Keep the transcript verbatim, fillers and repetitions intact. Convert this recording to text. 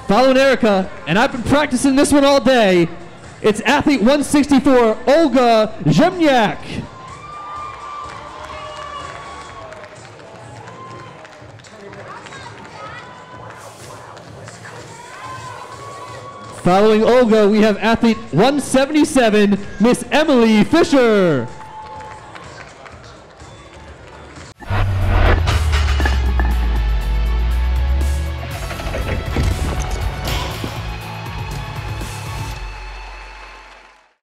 Following Erica, and I've been practicing this one all day, it's athlete one sixty-four, Olga Ziemniak. Following Olga, we have athlete one seventy-seven, Miss Emily Fisher.